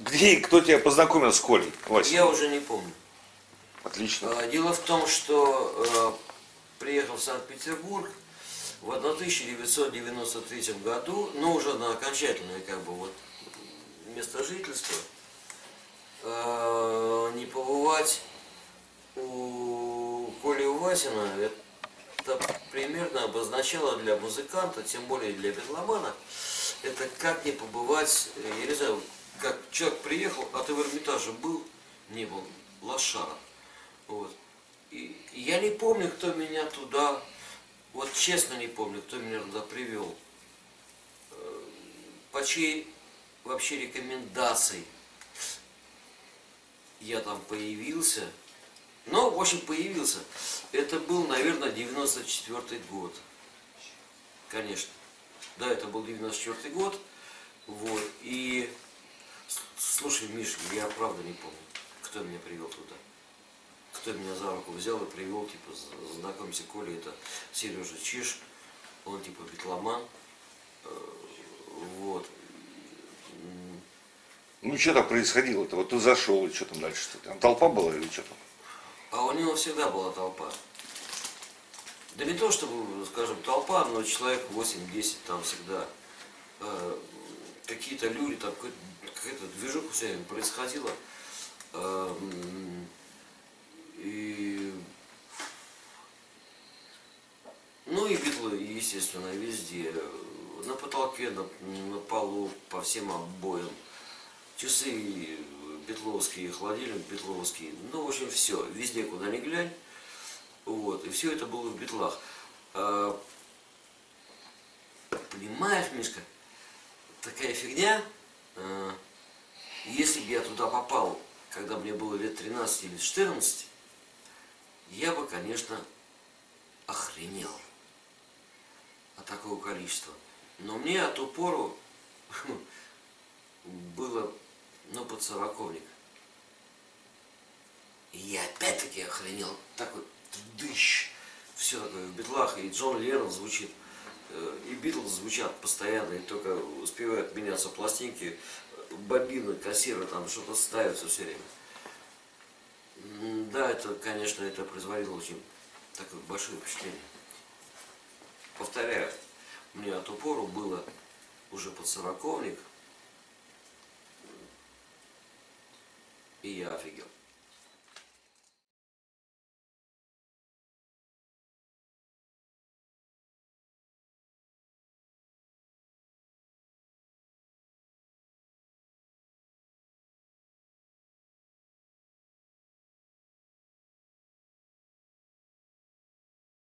Где и кто тебя познакомил с Колей, Вася? Я уже не помню. Отлично. Дело в том, что приехал в Санкт-Петербург в 1993 году, но уже на окончательное место жительства, не побывать у Коли Васина, это примерно обозначало для музыканта, тем более для бетломана, это как не побывать, я не знаю, как человек приехал, а ты в Эрмитаже был, не был, лошара. Вот. И я не помню, кто меня туда, вот честно не помню, кто меня туда привел. По чьей вообще рекомендации я там появился. Ну, в общем, появился. Это был, наверное, 94-й год. Конечно. Да, это был 94-й год. Вот. И, слушай, Миш, я правда не помню, кто меня привел туда. Кто меня за руку взял и привел, типа, знакомься, Коля, это Сережа Чиш, он типа битломан. Вот. Ну, что там происходило-то? Вот ты зашел, и что там дальше? Там толпа была или что там? А у него всегда была толпа. Да не то, чтобы, скажем, толпа, но человек 8-10 там всегда. Какие-то люди, там какая-то движуха все время происходила. Ну и битлы, естественно, везде. На потолке, на полу, по всем обоям. Часы битловские, холодильник битловский. Ну, в общем, все. Везде, куда ни глянь. Вот. И все это было в битлах. Понимаешь, Мишка, такая фигня. Если бы я туда попал, когда мне было лет 13 или 14, я бы, конечно, охренел от такого количества. Но мне от ту пору было, ну, подсороковник. И я опять-таки охренел. Такой дыщ. Все такое в битлах. И Джон Леннон звучит. И Битлз звучат постоянно. И только успевают меняться пластинки. Бобины, кассиры там что-то ставятся все время. Да, это, конечно, это производило очень такое большое впечатление. Повторяю, мне от ту пору было уже подсороковник, и я офигел.